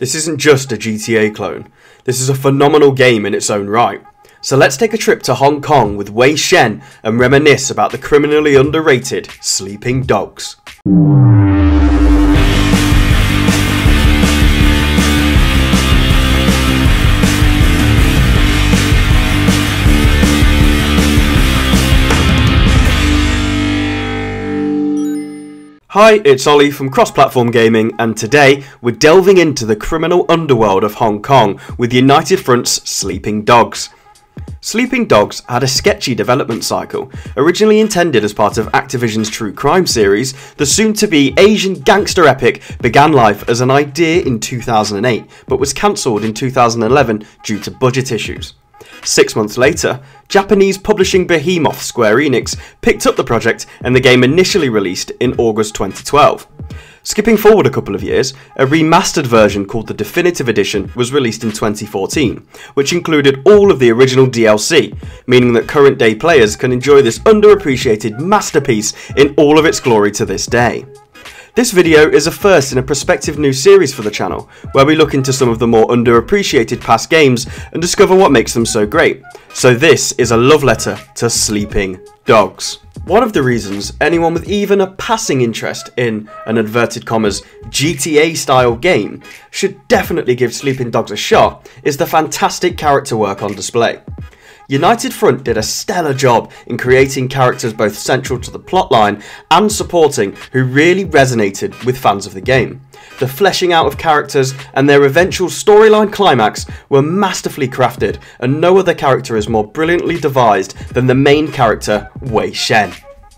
This isn't just a GTA clone, this is a phenomenal game in its own right. So let's take a trip to Hong Kong with Wei Shen and reminisce about the criminally underrated Sleeping Dogs. Hi, it's Ollie from XPlatform Gaming, and today we're delving into the criminal underworld of Hong Kong with United Front's Sleeping Dogs. Sleeping Dogs had a sketchy development cycle. Originally intended as part of Activision's true crime series, the soon-to-be Asian gangster epic began life as an idea in 2008, but was cancelled in 2011 due to budget issues. 6 months later, Japanese publishing behemoth Square Enix picked up the project and the game initially released in August 2012. Skipping forward a couple of years, a remastered version called the Definitive Edition was released in 2014, which included all of the original DLC, meaning that current day players can enjoy this underappreciated masterpiece in all of its glory to this day. This video is a first in a prospective new series for the channel, where we look into some of the more underappreciated past games and discover what makes them so great. So this is a love letter to Sleeping Dogs. One of the reasons anyone with even a passing interest in an inverted commas GTA style game should definitely give Sleeping Dogs a shot is the fantastic character work on display. United Front did a stellar job in creating characters both central to the plotline and supporting who really resonated with fans of the game. The fleshing out of characters and their eventual storyline climax were masterfully crafted, and no other character is more brilliantly devised than the main character, Wei Shen.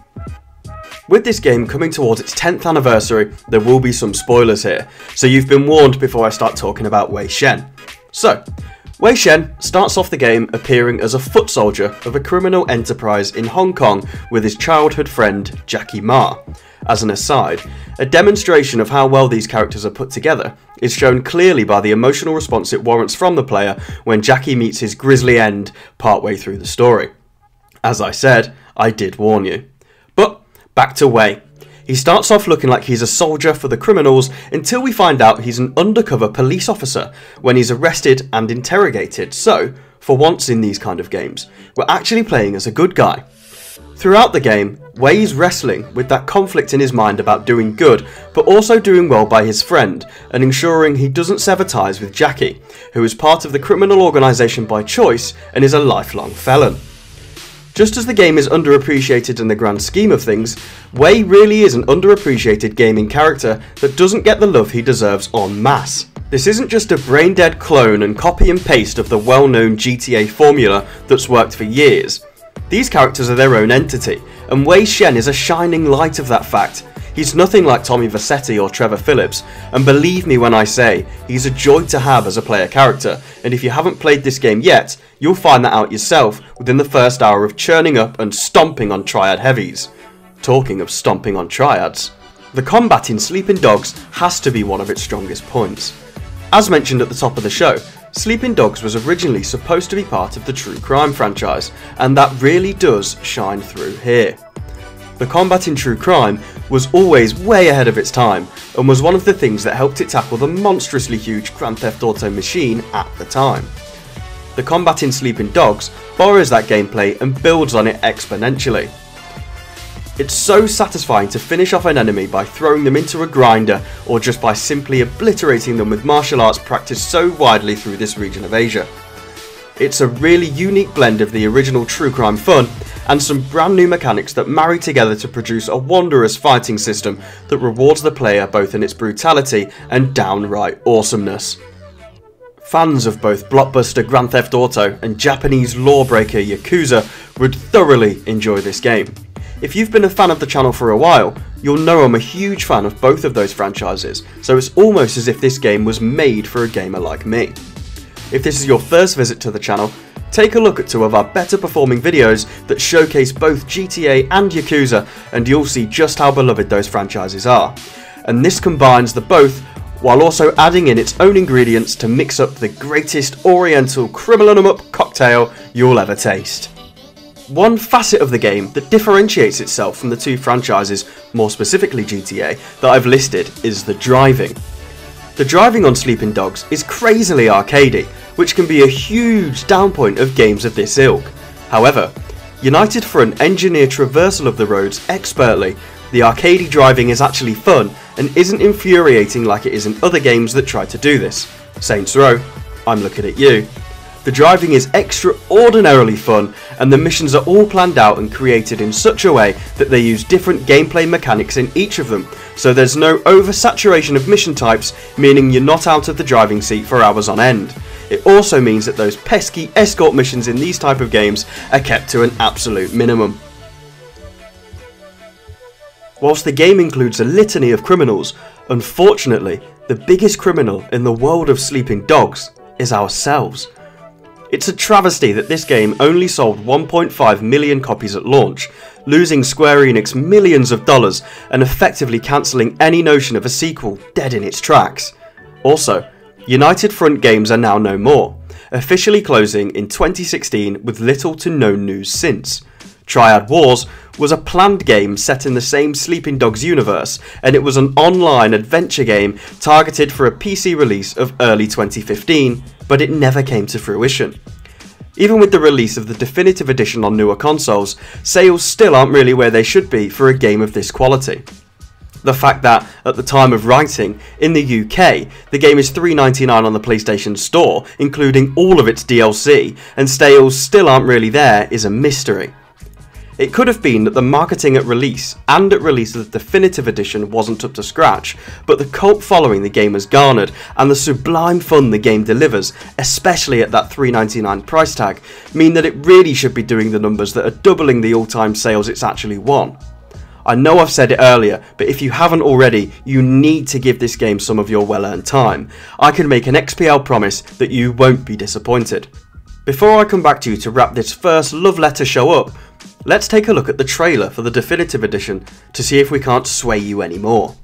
With this game coming towards its 10th anniversary, there will be some spoilers here, so you've been warned before I start talking about Wei Shen. So, Wei Shen starts off the game appearing as a foot soldier of a criminal enterprise in Hong Kong with his childhood friend Jackie Ma. As an aside, a demonstration of how well these characters are put together is shown clearly by the emotional response it warrants from the player when Jackie meets his grisly end partway through the story. As I said, I did warn you. But back to Wei. He starts off looking like he's a soldier for the criminals until we find out he's an undercover police officer when he's arrested and interrogated. So, for once in these kind of games, we're actually playing as a good guy. Throughout the game, Wei's wrestling with that conflict in his mind about doing good, but also doing well by his friend, and ensuring he doesn't sever ties with Jackie, who is part of the criminal organisation by choice and is a lifelong felon. Just as the game is underappreciated in the grand scheme of things, Wei really is an underappreciated gaming character that doesn't get the love he deserves en masse. This isn't just a brain-dead clone and copy and paste of the well-known GTA formula that's worked for years. These characters are their own entity, and Wei Shen is a shining light of that fact. He's nothing like Tommy Vercetti or Trevor Phillips, and believe me when I say, he's a joy to have as a player character, and if you haven't played this game yet, you'll find that out yourself within the first hour of churning up and stomping on Triad heavies. Talking of stomping on Triads, the combat in Sleeping Dogs has to be one of its strongest points. As mentioned at the top of the show, Sleeping Dogs was originally supposed to be part of the true crime franchise, and that really does shine through here. The combat in True Crime was always way ahead of its time, and was one of the things that helped it tackle the monstrously huge Grand Theft Auto machine at the time. The combat in Sleeping Dogs borrows that gameplay and builds on it exponentially. It's so satisfying to finish off an enemy by throwing them into a grinder, or just by simply obliterating them with martial arts practiced so widely through this region of Asia. It's a really unique blend of the original True Crime fun and some brand new mechanics that marry together to produce a wondrous fighting system that rewards the player both in its brutality and downright awesomeness. Fans of both blockbuster Grand Theft Auto and Japanese lawbreaker Yakuza would thoroughly enjoy this game. If you've been a fan of the channel for a while, you'll know I'm a huge fan of both of those franchises, so it's almost as if this game was made for a gamer like me. If this is your first visit to the channel, take a look at two of our better performing videos that showcase both GTA and Yakuza, and you'll see just how beloved those franchises are. And this combines the both, while also adding in its own ingredients to mix up the greatest oriental criminal 'em up cocktail you'll ever taste. One facet of the game that differentiates itself from the two franchises, more specifically GTA, that I've listed is the driving. The driving on Sleeping Dogs is crazily arcadey, which can be a huge downpoint of games of this ilk. However, United Front engineer traversal of the roads expertly. The arcadey driving is actually fun and isn't infuriating like it is in other games that try to do this. Saints Row, I'm looking at you. The driving is extraordinarily fun, and the missions are all planned out and created in such a way that they use different gameplay mechanics in each of them, so there's no oversaturation of mission types, meaning you're not out of the driving seat for hours on end. It also means that those pesky escort missions in these type of games are kept to an absolute minimum. Whilst the game includes a litany of criminals, unfortunately, the biggest criminal in the world of Sleeping Dogs is ourselves. It's a travesty that this game only sold 1.5 million copies at launch, losing Square Enix millions of dollars and effectively cancelling any notion of a sequel dead in its tracks. Also, United Front Games are now no more, officially closing in 2016 with little to no news since. Triad Wars was a planned game set in the same Sleeping Dogs universe, and it was an online adventure game targeted for a PC release of early 2015, but it never came to fruition. Even with the release of the definitive edition on newer consoles, sales still aren't really where they should be for a game of this quality. The fact that, at the time of writing, in the UK, the game is $3.99 on the PlayStation Store, including all of its DLC, and sales still aren't really there is a mystery. It could have been that the marketing at release and at release of the definitive edition wasn't up to scratch, but the cult following the game has garnered and the sublime fun the game delivers, especially at that $3.99 price tag, mean that it really should be doing the numbers that are doubling the all-time sales it's actually won. I know I've said it earlier, but if you haven't already, you need to give this game some of your well-earned time. I can make an XPL promise that you won't be disappointed. Before I come back to you to wrap this first love letter show up, let's take a look at the trailer for the definitive edition to see if we can't sway you anymore.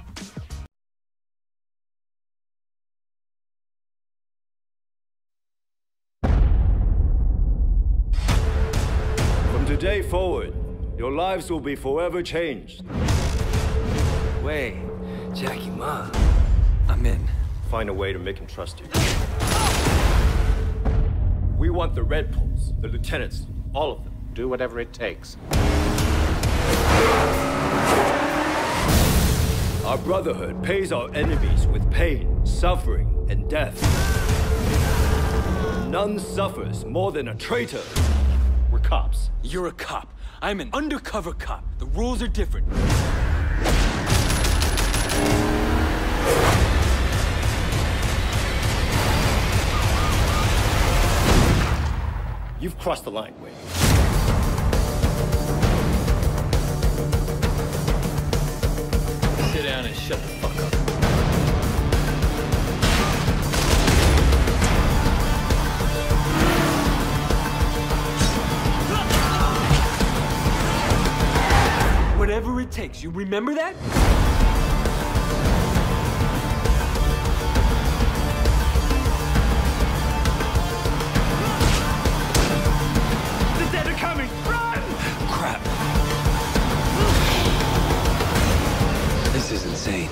From today forward, your lives will be forever changed. Wait, Jackie Ma, I'm in. Find a way to make him trust you. We want the Red Poles, the lieutenants, all of them. Do whatever it takes. Our brotherhood pays our enemies with pain, suffering, and death. None suffers more than a traitor. We're cops. You're a cop. I'm an undercover cop. The rules are different. You've crossed the line, Wade. Sit down and shut the fuck up. Whatever it takes, you remember that? The dead are coming! Run! Crap. This is insane.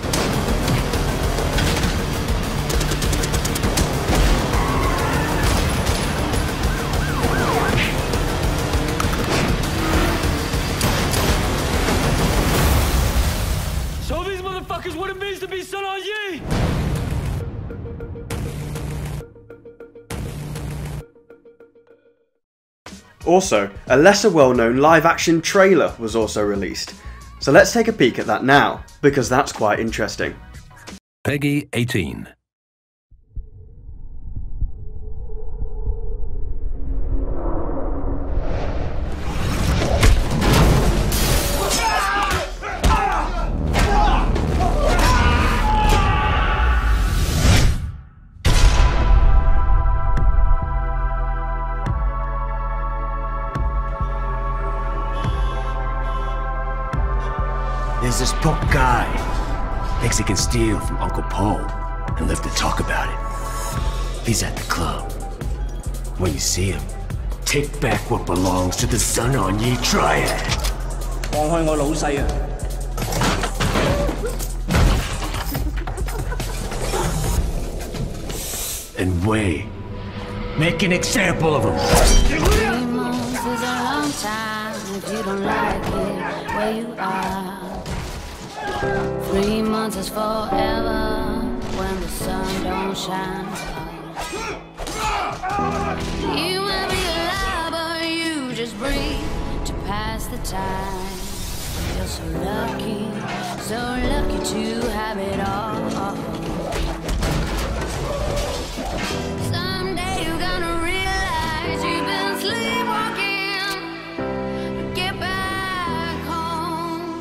Show these motherfuckers what it means to be Sun On Yi! Also, a lesser well-known live-action trailer was also released. So let's take a peek at that now, because that's quite interesting. Peggy 18. There's this punk guy. Thinks he can steal from Uncle Po and live to talk about it. He's at the club. When you see him, take back what belongs to the Sun On Yi Triad. 放開我老細啊！ and way. Make an example of them. 3 months is a long time if you don't like it where you are. 3 months is forever when the sun don't shine. You might be alive, but you just breathe to pass the time. You're so lucky to have it all. Someday you're gonna realize you've been sleepwalking. Get back home.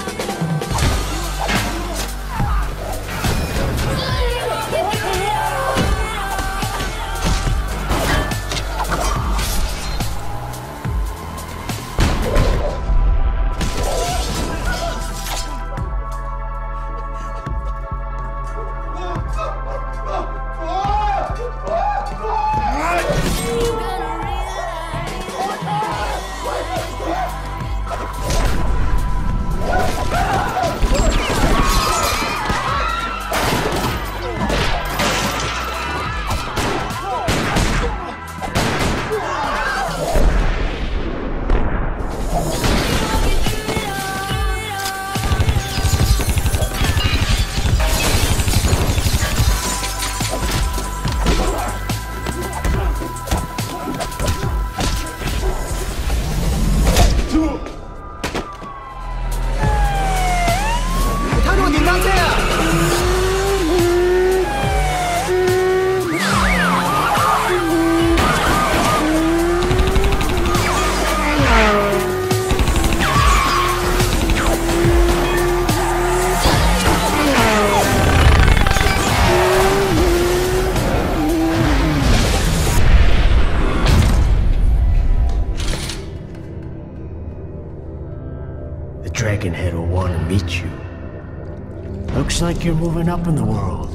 The Dragonhead will want to meet you. Looks like you're moving up in the world.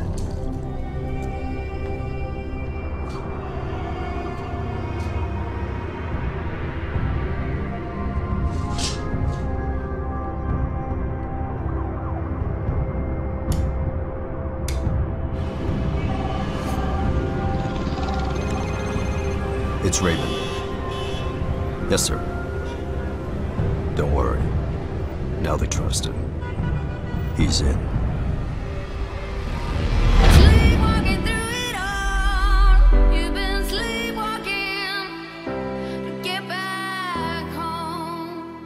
It's Raven. Yes, sir. Don't worry. Now they trust him. He's in. Sleepwalking through it all. You've been sleepwalking to get back home.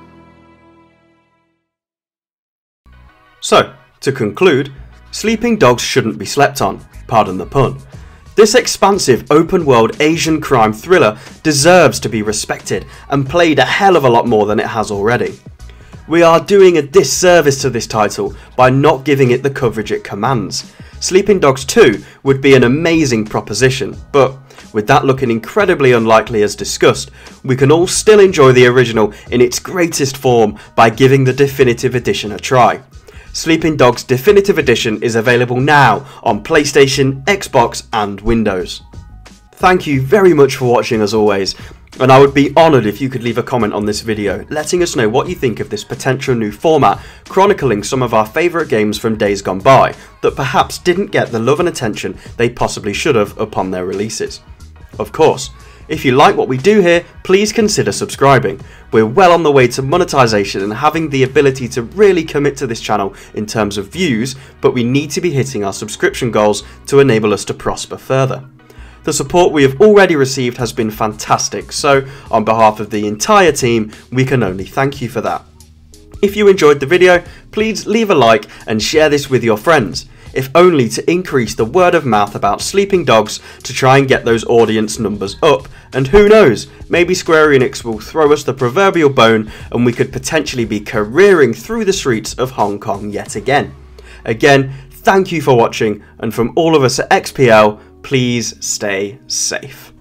So, to conclude, Sleeping Dogs shouldn't be slept on, pardon the pun. This expansive open-world Asian crime thriller deserves to be respected and played a hell of a lot more than it has already. We are doing a disservice to this title by not giving it the coverage it commands. Sleeping Dogs 2 would be an amazing proposition, but with that looking incredibly unlikely as discussed, we can all still enjoy the original in its greatest form by giving the Definitive Edition a try. Sleeping Dogs Definitive Edition is available now on PlayStation, Xbox and Windows. Thank you very much for watching as always, and I would be honoured if you could leave a comment on this video letting us know what you think of this potential new format chronicling some of our favourite games from days gone by that perhaps didn't get the love and attention they possibly should have upon their releases. Of course, if you like what we do here, please consider subscribing. We're well on the way to monetization and having the ability to really commit to this channel in terms of views, but we need to be hitting our subscription goals to enable us to prosper further. The support we have already received has been fantastic, so on behalf of the entire team, we can only thank you for that. If you enjoyed the video, please leave a like and share this with your friends, if only to increase the word of mouth about Sleeping Dogs to try and get those audience numbers up, and who knows, maybe Square Enix will throw us the proverbial bone and we could potentially be careering through the streets of Hong Kong yet again. Again, thank you for watching, and from all of us at XPL, please stay safe.